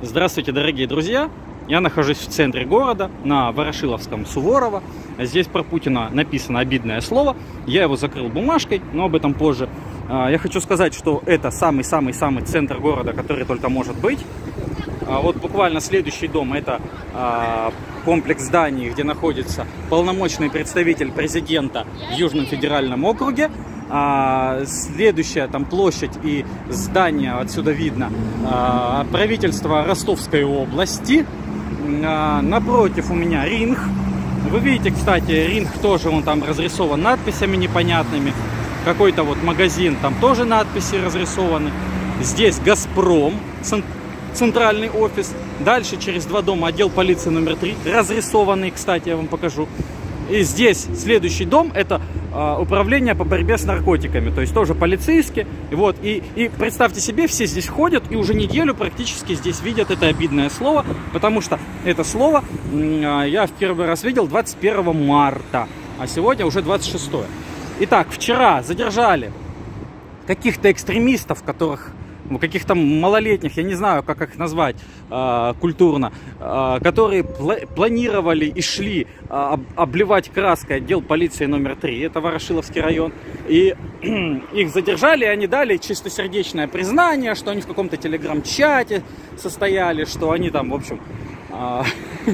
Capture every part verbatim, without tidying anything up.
Здравствуйте, дорогие друзья! Я нахожусь в центре города, на Ворошиловском Суворова. Здесь про Путина написано обидное слово. Я его закрыл бумажкой, но об этом позже. Я хочу сказать, что это самый-самый-самый центр города, который только может быть. Вот буквально следующий дом — это комплекс зданий, где находится полномочный представитель президента в Южном федеральном округе. А, следующая там площадь и здание, отсюда видно, а, правительство Ростовской области. А, напротив у меня ринг. Вы видите, кстати, ринг тоже он там разрисован надписями непонятными. Какой-то вот магазин, там тоже надписи разрисованы. Здесь Газпром, центральный офис. Дальше через два дома отдел полиции номер три, разрисованный, кстати, я вам покажу. И здесь следующий дом — это э, управление по борьбе с наркотиками, то есть тоже полицейские. Вот, и, и представьте себе, все здесь ходят и уже неделю практически здесь видят это обидное слово, потому что это слово э, я в первый раз видел двадцать первого марта, а сегодня уже двадцать шестое. Итак, вчера задержали каких-то экстремистов, которых... каких-то малолетних, я не знаю, как их назвать э, культурно, э, которые пла планировали и шли э, обливать краской отдел полиции номер три, это Ворошиловский район, и их задержали, и они дали чистосердечное признание, что они в каком-то телеграм-чате состояли, что они там, в общем, э,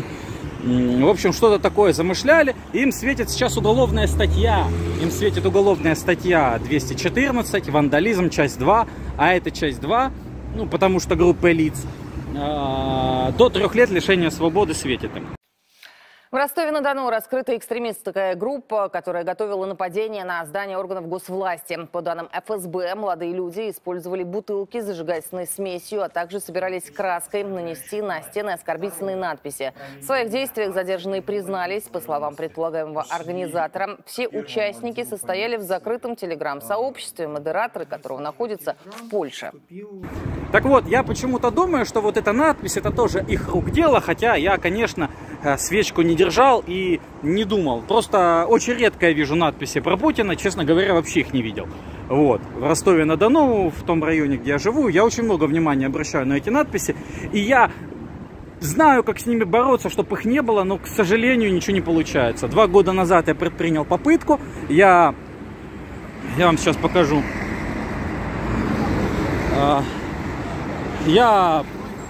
в общем, что-то такое замышляли. Им светит сейчас уголовная статья. Им светит уголовная статья двести четырнадцать, вандализм, часть два. А это часть два, ну, потому что группа лиц, э, до трех лет лишения свободы светит им. В Ростове-на-Дону раскрыта экстремистская группа, которая готовила нападение на здание органов госвласти. По данным эф эс бэ, молодые люди использовали бутылки с зажигательной смесью, а также собирались краской нанести на стены оскорбительные надписи. В своих действиях задержанные признались. По словам предполагаемого организатора, все участники состояли в закрытом телеграм-сообществе, модераторы которого находятся в Польше. Так вот, я почему-то думаю, что вот эта надпись — это тоже их рук дело, хотя я, конечно, свечку не держал и не думал. Просто очень редко я вижу надписи про Путина, честно говоря, вообще их не видел. Вот. В Ростове-на-Дону, в том районе, где я живу, я очень много внимания обращаю на эти надписи. И я знаю, как с ними бороться, чтобы их не было, но, к сожалению, ничего не получается. Два года назад я предпринял попытку. Я, я вам сейчас покажу. Я...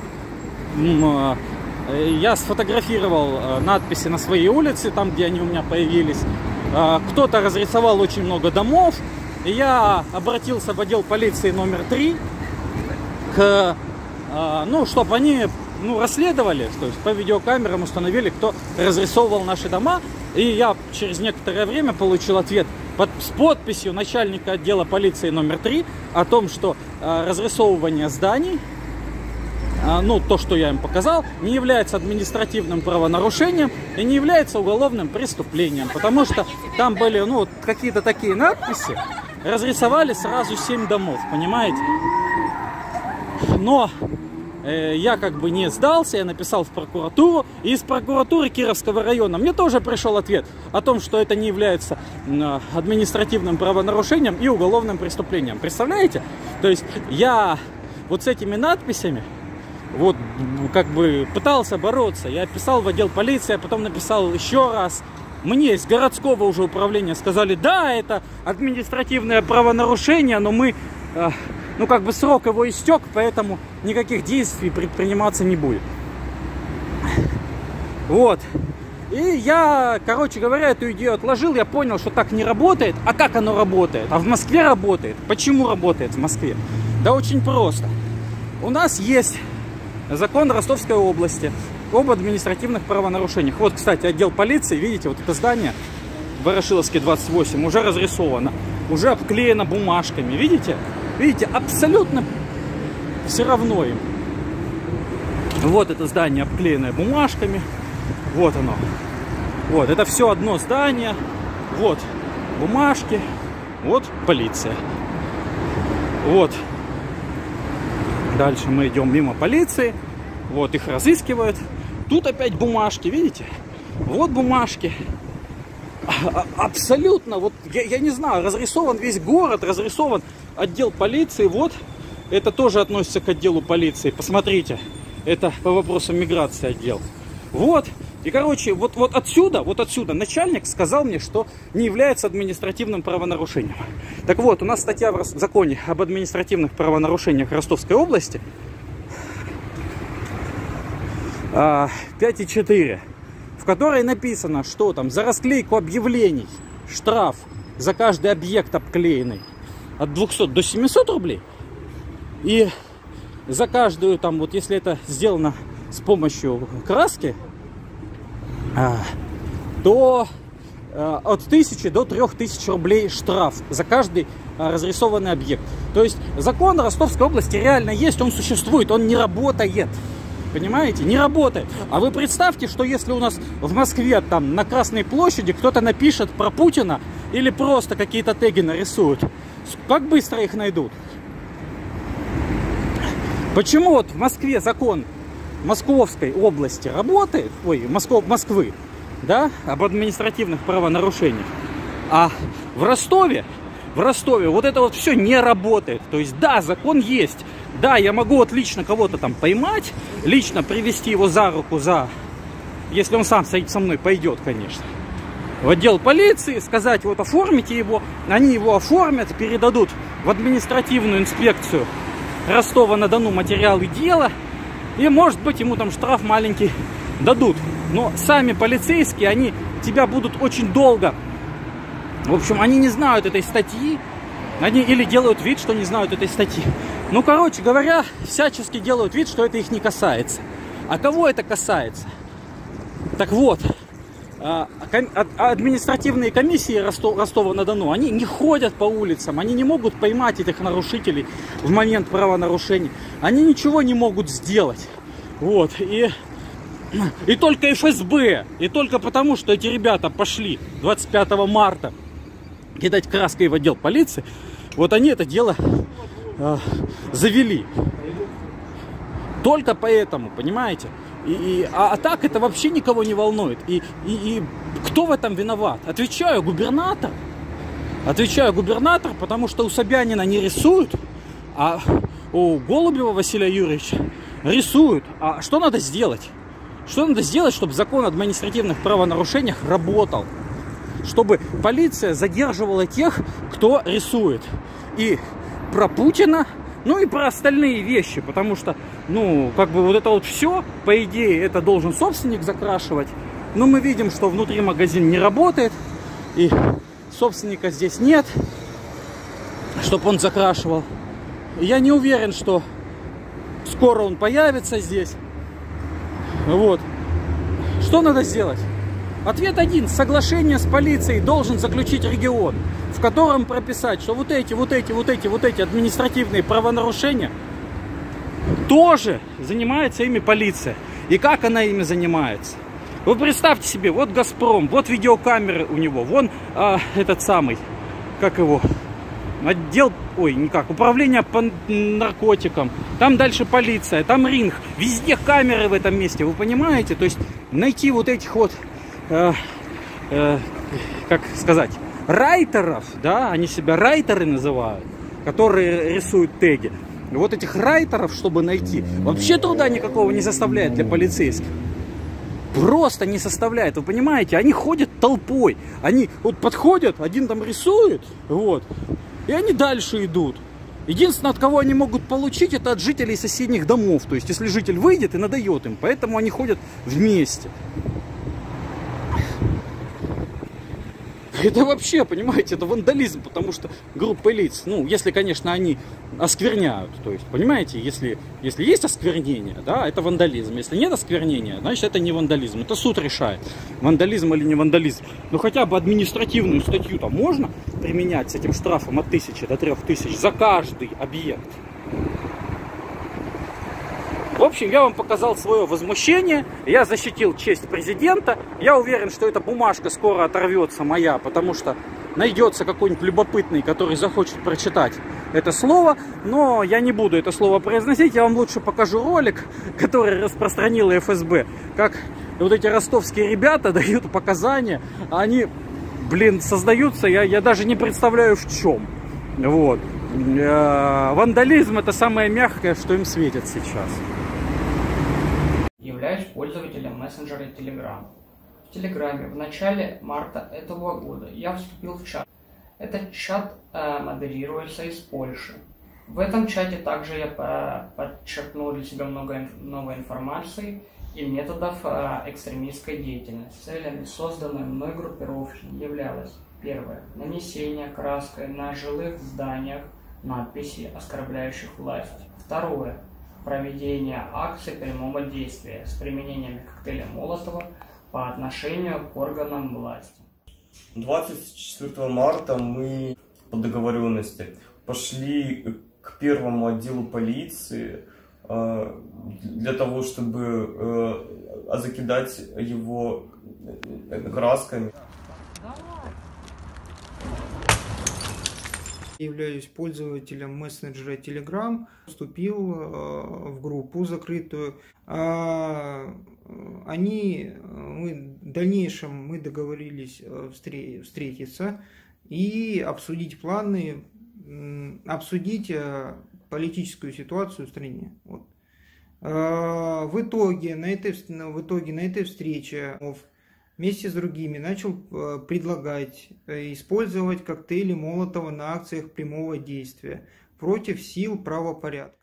Я сфотографировал надписи на своей улице, там, где они у меня появились. Кто-то разрисовал очень много домов. И я обратился в отдел полиции номер три, к, ну, чтобы они ну, расследовали, то есть по видеокамерам установили, кто разрисовывал наши дома. И я через некоторое время получил ответ под, с подписью начальника отдела полиции номер три о том, что разрисовывание зданий, ну, то, что я им показал, не является административным правонарушением и не является уголовным преступлением, потому что там были, ну, какие-то такие надписи, разрисовали сразу семь домов, понимаете? Но э, я как бы не сдался, я написал в прокуратуру, и из прокуратуры Кировского района мне тоже пришел ответ о том, что это не является э, административным правонарушением и уголовным преступлением. Представляете? То есть я вот с этими надписями вот как бы пытался бороться. Я писал в отдел полиции, а потом написал еще раз. Мне из городского уже управления сказали: да, это административное правонарушение, но мы, э, ну как бы срок его истек, поэтому никаких действий предприниматься не будет. Вот. И я, короче говоря, эту идею отложил, я понял, что так не работает. А как оно работает? А в Москве работает. Почему работает в Москве? Да очень просто. У нас есть закон Ростовской области об административных правонарушениях. Вот, кстати, отдел полиции, видите, вот это здание, Ворошиловский двадцать восемь, уже разрисовано, уже обклеено бумажками. Видите? Видите, абсолютно все равно им. Вот это здание, обклеенное бумажками. Вот оно. Вот, это все одно здание. Вот бумажки. Вот полиция. Вот. Дальше мы идем мимо полиции. Вот, их разыскивают. Тут опять бумажки, видите? Вот бумажки. Абсолютно, вот, я, я не знаю, разрисован весь город, разрисован отдел полиции. Вот, это тоже относится к отделу полиции. Посмотрите. это по вопросам миграции отдел. Вот. И, короче, вот, вот отсюда, вот отсюда начальник сказал мне, что не является административным правонарушением. Так вот, у нас статья в законе об административных правонарушениях Ростовской области пять и четыре, в которой написано, что там за расклейку объявлений штраф за каждый объект обклеенный от двухсот до семисот рублей. И за каждую, там, вот если это сделано с помощью краски, то от тысячи до трёх тысяч рублей штраф за каждый разрисованный объект. То есть закон Ростовской области реально есть, он существует, он не работает. Понимаете? Не работает. А вы представьте, что если у нас в Москве там на Красной площади кто-то напишет про Путина или просто какие-то теги нарисуют, как быстро их найдут? Почему вот в Москве закон Московской области работает, ой, Москов, Москвы, да, об административных правонарушениях, а в Ростове, в Ростове вот это вот все не работает. То есть, да, закон есть, да, я могу вот лично кого-то там поймать, лично привести его за руку, за, если он сам со мной пойдет, конечно, в отдел полиции, сказать, вот оформите его, они его оформят, передадут в административную инспекцию Ростова-на-Дону материалы дела, и, может быть, ему там штраф маленький дадут. Но сами полицейские, они тебя будут очень долго... В общем, они не знают этой статьи. Они или делают вид, что не знают этой статьи. Ну, короче говоря, всячески делают вид, что это их не касается. А кого это касается? Так вот, административные комиссии Ростова-на-Дону, они не ходят по улицам, они не могут поймать этих нарушителей в момент правонарушений. Они ничего не могут сделать. Вот, и, и только эф эс бэ, и только потому, что эти ребята пошли двадцать пятого марта кидать краской в отдел полиции, вот они это дело э, завели. Только поэтому, понимаете? И, и, а, а так это вообще никого не волнует. И, и, и кто в этом виноват? Отвечаю, губернатор. Отвечаю, губернатор, потому что у Собянина не рисуют, а у Голубева Василия Юрьевича рисуют. А что надо сделать? Что надо сделать, чтобы закон о административных правонарушениях работал? Чтобы полиция задерживала тех, кто рисует. И про Путина, ну и про остальные вещи. Потому что, ну, как бы вот это вот все, по идее, это должен собственник закрашивать. Но мы видим, что внутри магазин не работает. И собственника здесь нет, чтобы он закрашивал. Я не уверен, что скоро он появится здесь. Вот. Что надо сделать? Ответ один. Соглашение с полицией должен заключить регион, в котором прописать, что вот эти, вот эти, вот эти, вот эти административные правонарушения тоже занимается ими полиция. И как она ими занимается? Вы представьте себе, вот Газпром, вот видеокамеры у него, вон а, этот самый, как его, отдел, ой, никак, управление по наркотикам, там дальше полиция, там ринг, везде камеры в этом месте, вы понимаете? То есть найти вот этих вот, э, э, как сказать, райтеров, да, они себя райтеры называют, которые рисуют теги. И вот этих райтеров, чтобы найти, вообще труда никакого не составляет для полицейских. Просто не составляет, вы понимаете? Они ходят толпой, они вот подходят, один там рисует, вот, и они дальше идут. Единственное, от кого они могут получить, это от жителей соседних домов. То есть, если житель выйдет и надает им, поэтому они ходят вместе. Это вообще, понимаете, это вандализм, потому что группа лиц, ну, если, конечно, они оскверняют, то есть, понимаете, если, если есть осквернение, да, это вандализм. Если нет осквернения, значит, это не вандализм. Это суд решает, вандализм или не вандализм. Но хотя бы административную статью там можно применять с этим штрафом от тысячи до трех тысяч за каждый объект. В общем, я вам показал свое возмущение, я защитил честь президента. Я уверен, что эта бумажка скоро оторвется моя, потому что найдется какой-нибудь любопытный, который захочет прочитать это слово. Но я не буду это слово произносить, я вам лучше покажу ролик, который распространила эф эс бэ. Как вот эти ростовские ребята дают показания, они, блин, создаются, я, я даже не представляю в чем. Вот. Вандализм — это самое мягкое, что им светит сейчас. являюсь пользователем мессенджера Telegram. В Телеграме в начале марта этого года я вступил в чат. Этот чат э, модерируется из Польши. В этом чате также я по подчеркнул для себя много инф новой информации и методов э, экстремистской деятельности. Целями созданной мной группировки являлось: первое – нанесение краской на жилых зданиях надписей, оскорбляющих власть. Второе – проведение акций прямого действия с применением коктейля Молотова по отношению к органам власти. двадцать четвёртого марта мы по договоренности пошли к первому отделу полиции э, для того, чтобы э, закидать его красками. Являюсь пользователем мессенджера Telegram, вступил в группу закрытую. Они, мы, в дальнейшем мы договорились встретиться и обсудить планы, обсудить политическую ситуацию в стране. Вот. В итоге на этой, в итоге на этой встрече вместе с другими начал предлагать использовать коктейли Молотова на акциях прямого действия против сил правопорядка.